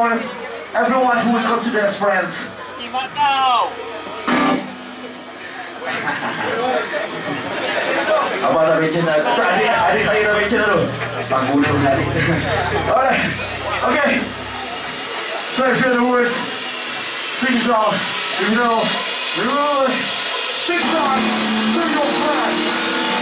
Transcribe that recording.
for everyone who would consider as friends. Abang tak mention dah. Adik saya dah mention dah tu. Tak guna pun adik. Alright. Okay. So if you know the words, sing song. If you know the rules, sing song to your friends.